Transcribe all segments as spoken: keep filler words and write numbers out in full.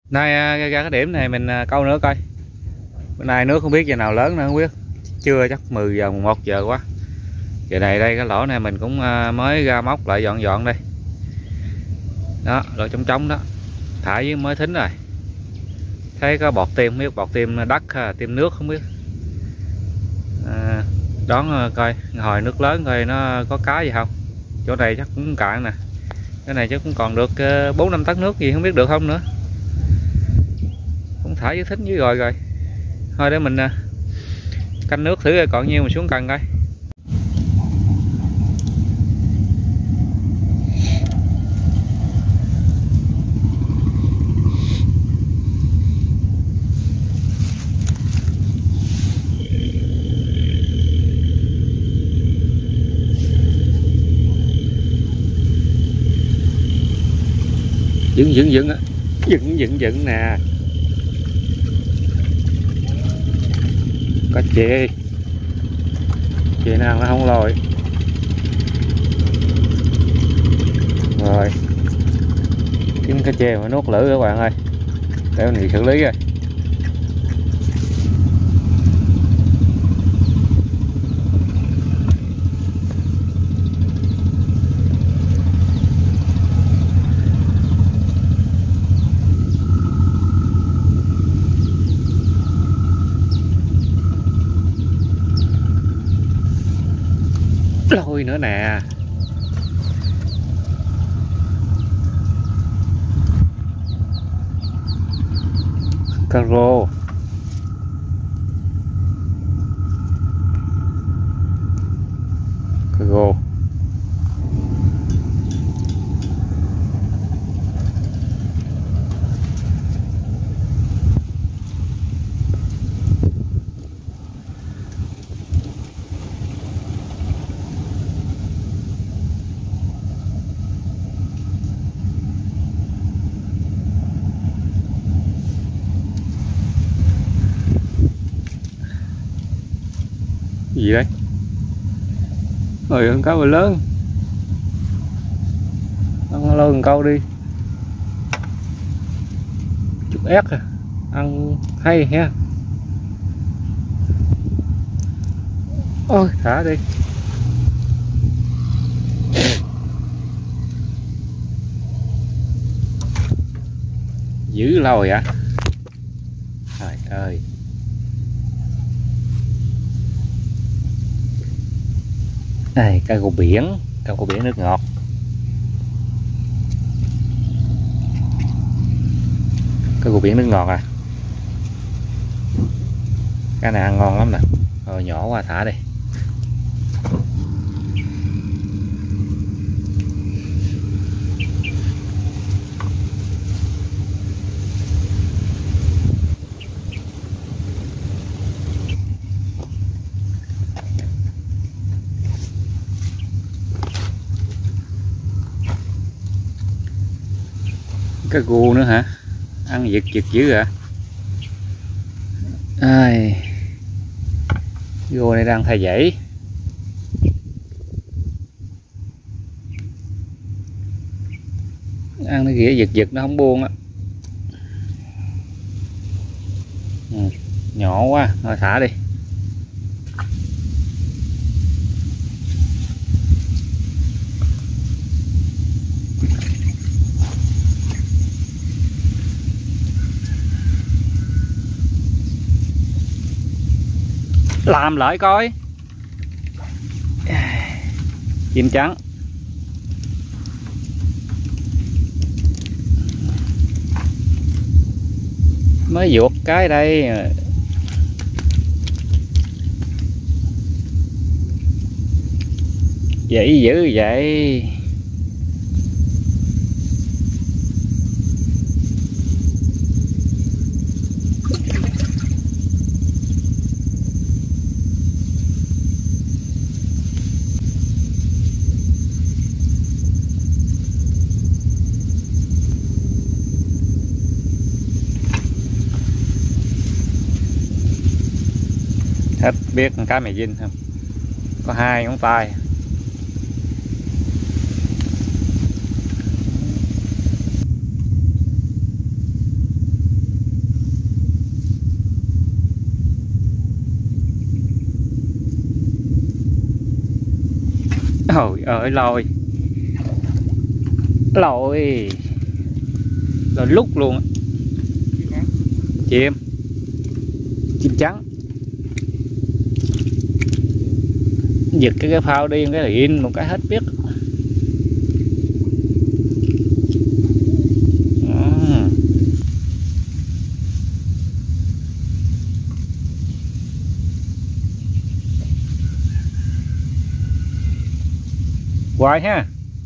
Nay à, ra cái điểm này mình à, câu nữa coi. Bữa nay nước không biết giờ nào lớn nữa không biết. Chưa chắc mười giờ mười một giờ quá. Giờ này đây cái lỗ này mình cũng à, mới ra móc lại dọn dọn đây. Đó, lỗ trống trống đó. Thả với mới thính rồi. Thấy có bọt tim, không biết bọt tim đất hay tim nước không biết. À, đón à, coi hồi nước lớn coi nó có cá gì không. Chỗ này chắc cũng cạn nè. Cái này chắc cũng còn được bốn năm tấn nước gì không biết được không nữa. Cũng thả với thính dưới rồi rồi. Thôi để mình canh nước thử còn nhiêu mình xuống cần coi. Dựng dựng dựng á, dựng dựng dựng nè. Có chê chê nào nó không lòi rồi. Kiếm cái chê mà nuốt lửa các bạn ơi, để mình xử lý rồi. Lôi nữa nè. Caro. Caro. Gì đấy? Ôi con cá bự lớn. Ăn lôi con câu đi. Chút ép à. Ăn hay ha. Ôi thả đi. Giữ lâu rồi ạ. Trời ơi. Đây, cá gồ biển, cá gồ biển nước ngọt. Cá gồ biển nước ngọt à. Cá này ăn ngon lắm nè. Rồi nhỏ quá thả đi. Cá gu nữa hả? Ăn giật giật dữ à? Ai, gu này đang thay dãy. Ăn nó ghĩa giật giật nó không buông á. Ừ, nhỏ quá, thôi thả đi. Làm lại coi. Chim trắng. Mới vuột cái đây. Vậy dữ vậy. Hết biết con cá mè dinh không? Có hai ngón tay. Ôi ơi lôi lôi lôi lúc luôn á. Chim chim trắng giật cái cái phao đi cái là in một cái hết biết. Hoài ha.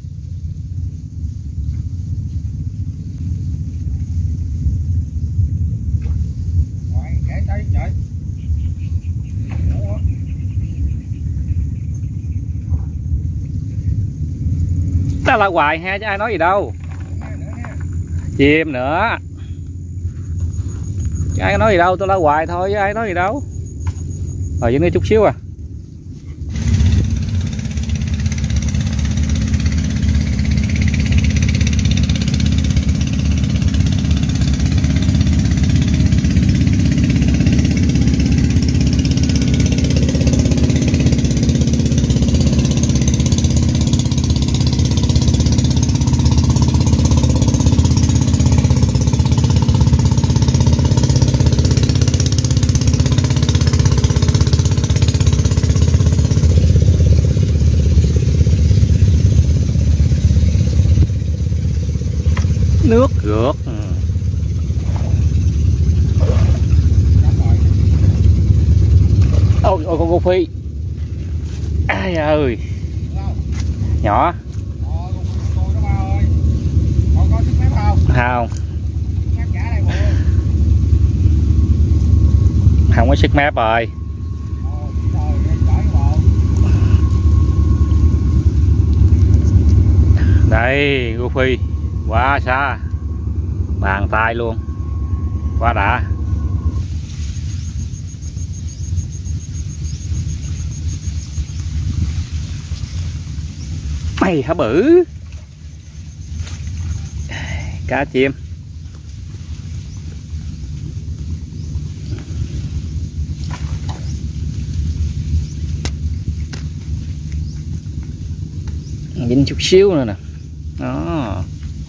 Ta là hoài ha chứ ai nói gì đâu. Chim nữa chứ ai nói gì đâu, tôi la hoài thôi chứ ai nói gì đâu. Rồi vẫn đi chút xíu à. Nước rượt. Ôi ôi con Cô Phi. Ai ơi. Nhỏ. Không. Không có sức mép rồi. Đây Cô Phi quá xa, bàn tay luôn, quá đã. Mày hả bự cá chim. Dính chút xíu nữa nè đó.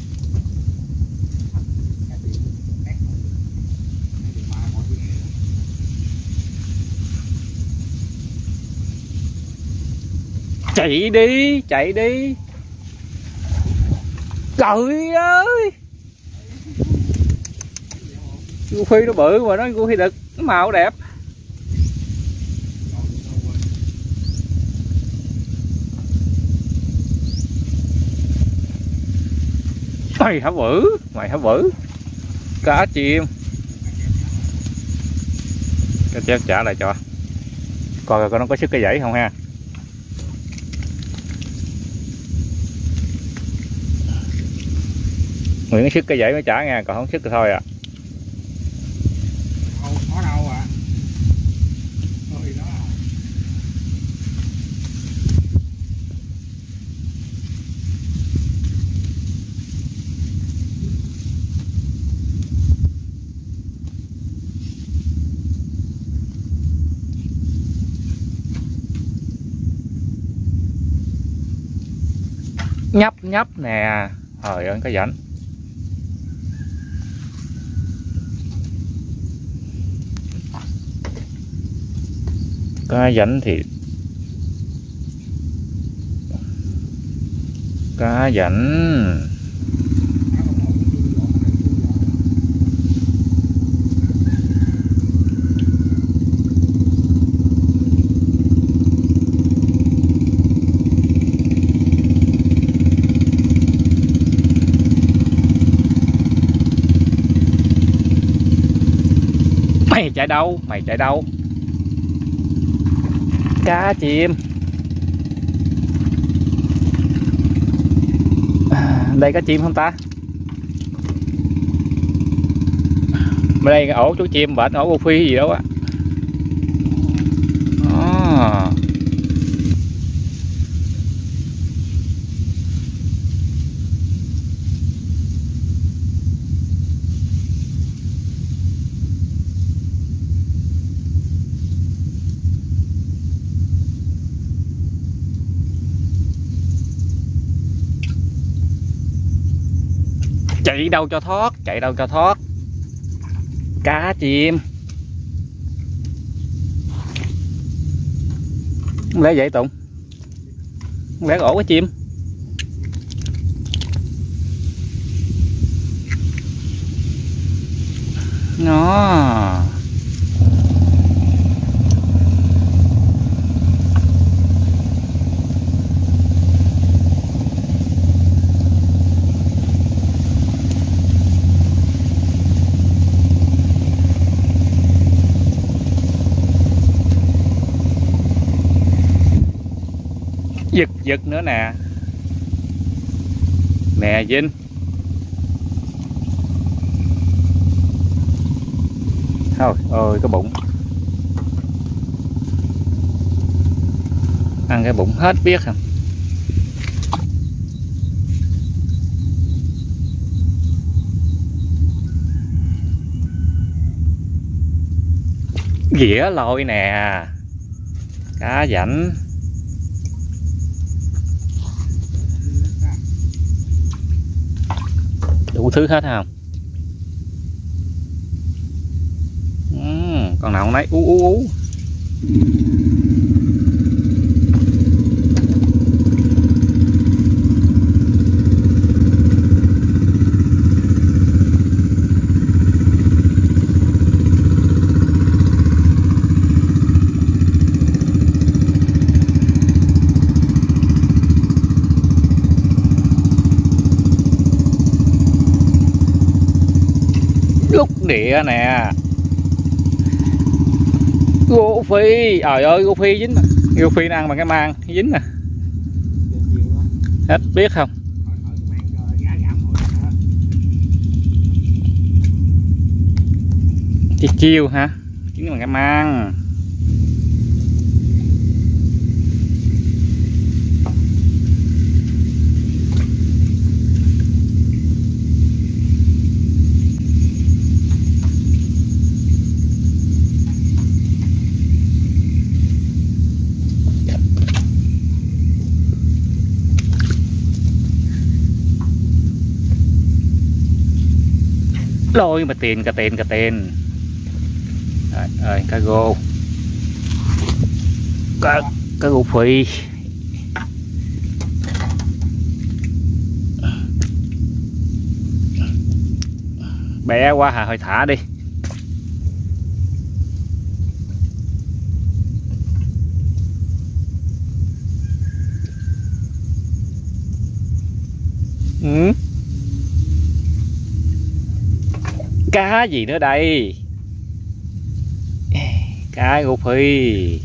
Chạy đi, chạy đi. Trời ơi. Cô Phi nó bự mà nó Cô Phi đực, nó màu đẹp. Mày hả bự, mày hả bự. Cá chim. Cái chép trả lại cho. Coi coi nó có sức cái dãy không ha. Nguyện cái sức cái dãy mới trả nha, còn không sức thì thôi à. Không có đâu à. Thôi đó. Nhấp nhấp nè. Trời ơi cái rảnh. Cá rảnh thì cá rảnh. Mày chạy đâu, mày chạy đâu. Cá chim. Đây cá chim không ta? Bên đây cái ổ chú chim bệnh ổ Cô Phi gì đâu á. À. Chạy đâu cho thoát, chạy đâu cho thoát. Cá chim. Không lẽ vậy Tùng? Không lẽ ổ cái chim? Nó giật giật nữa nè. Nè Vinh. Thôi ôi cái bụng. Ăn cái bụng hết biết không. Ghĩa lôi nè. Cá rảnh. Đủ thứ hết không? Uhm, con nào con nấy ú ú ú. Lúc địa nè. Gô phi, trời ơi gô phi dính nè. Gô phi nó ăn bằng cái mang dính nè. Hết biết không? Chi chiêu hả? Dính bằng cái mang. Lôi mà tiền cả tiền cả tiền. Rồi, rồi cá gô. Cá, cá gô phi. Bé quá hà, thôi thả đi. Ừ. Cá gì nữa đây? Cá gô phi.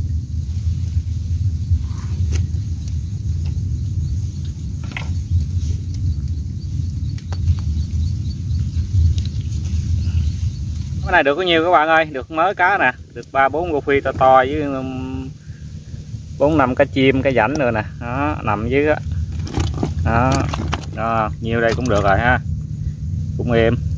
Cái này được có nhiều các bạn ơi, được mới cá nè, được ba bốn gô phi to to với bốn năm cá chim, cá rảnh nữa nè, đó nằm dưới đó. Đó, đó, nhiều đây cũng được rồi ha, cũng êm.